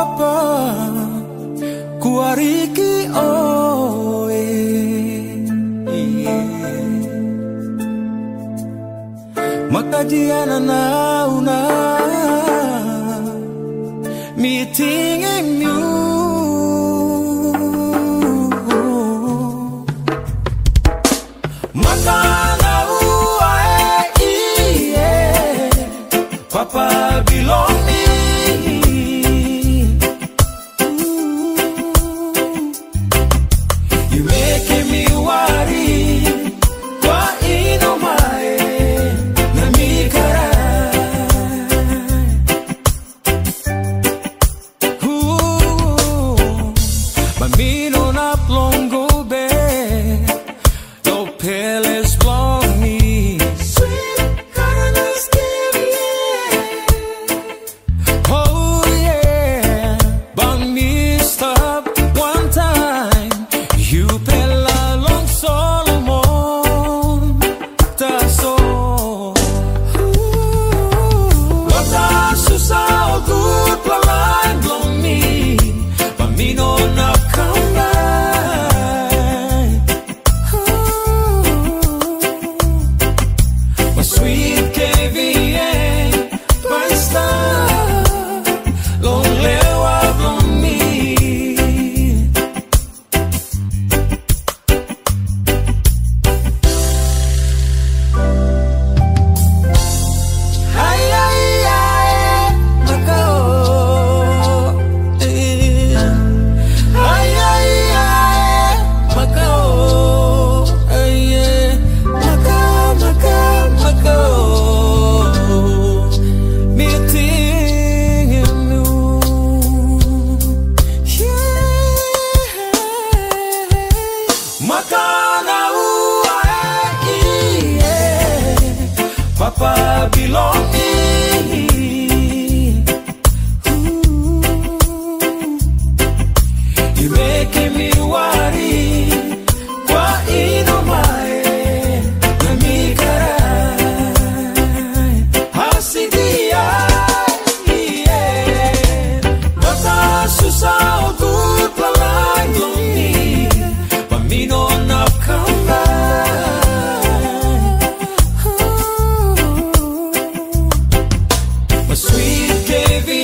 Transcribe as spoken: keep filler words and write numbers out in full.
apa kuariki oe maka diana nauna meeting em you maka naua iye papa belong me you making me worry kwa ino mae na mikara Bambino na plongo be Lo peles blong me Sweet carne yeah. Oh yeah Bang me stop one time You pela long Solomon That's all Wata susah good palai blong me Bambino na Sweet K V N, my star, long lewa blong me. Ay ay ay, Macao. Ay ay ay, Macao. Ay Macao, Macao. Go meeting in you, yeah. Makana uae, yeah. Papa belong me. You making me worry. Kwa ino mae na mikara. Susah good palai blong me Bambino na come back My sweet K V